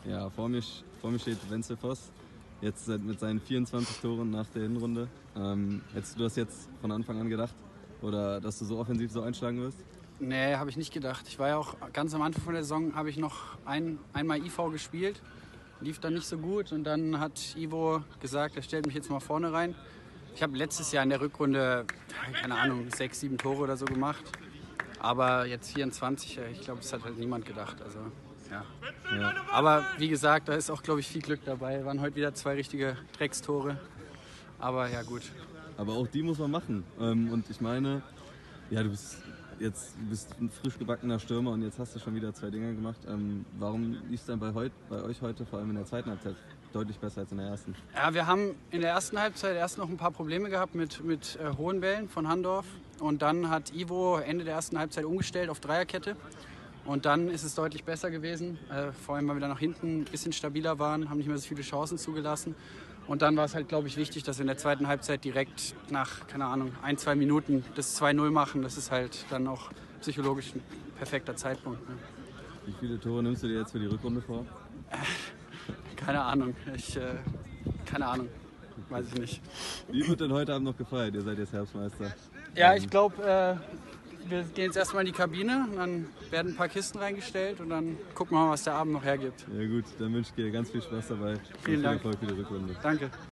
Ja, vor mir steht Wenzel Voss, jetzt mit seinen 24 Toren nach der Hinrunde. Hättest du das jetzt von Anfang an gedacht? Oder dass du so offensiv so einschlagen wirst? Nee, habe ich nicht gedacht. Ich war ja auch ganz am Anfang von der Saison, habe ich noch einmal IV gespielt. Lief dann nicht so gut und dann hat Ivo gesagt, er stellt mich jetzt mal vorne rein. Ich habe letztes Jahr in der Rückrunde, keine Ahnung, 6, 7 Tore oder so gemacht. Aber jetzt 24, ich glaube, das hat halt niemand gedacht. Also, ja. Aber wie gesagt, da ist auch, glaube ich, viel Glück dabei. Waren heute wieder 2 richtige Dreckstore. Aber ja, gut. Aber auch die muss man machen. Und ich meine, ja, du bist ein frisch gebackener Stürmer und jetzt hast du schon wieder 2 Dinger gemacht. Warum lief es dann bei euch heute, vor allem in der zweiten Halbzeit, deutlich besser als in der ersten? Ja, wir haben in der ersten Halbzeit erst noch ein paar Probleme gehabt mit hohen Bällen von Handorf. Und dann hat Ivo Ende der ersten Halbzeit umgestellt auf Dreierkette. Und dann ist es deutlich besser gewesen, vor allem weil wir dann nach hinten ein bisschen stabiler waren, haben nicht mehr so viele Chancen zugelassen. Und dann war es halt, glaube ich, wichtig, dass wir in der zweiten Halbzeit direkt nach, keine Ahnung, 1, 2 Minuten das 2-0 machen. Das ist halt dann auch psychologisch ein perfekter Zeitpunkt. Ne? Wie viele Tore nimmst du dir jetzt für die Rückrunde vor? Keine Ahnung. Keine Ahnung. Weiß ich nicht. Wie wird denn heute Abend noch gefeiert? Ihr seid jetzt Herbstmeister. Ja, ich glaube, wir gehen jetzt erstmal in die Kabine und dann werden ein paar Kisten reingestellt und dann gucken wir mal, was der Abend noch hergibt. Ja gut, dann wünsche ich dir ganz viel Spaß dabei. Vielen Dank. Viel Erfolg für die Rückrunde. Danke.